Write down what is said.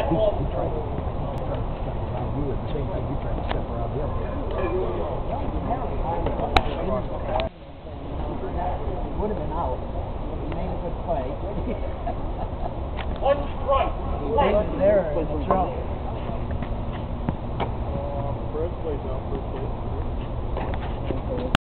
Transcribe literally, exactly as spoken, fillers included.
he tried to, he tried to step around you at the same time you tried to step around him. Would have been out. He made a good play. One strike. He was there in the throw. Uh, Fred plays out first base.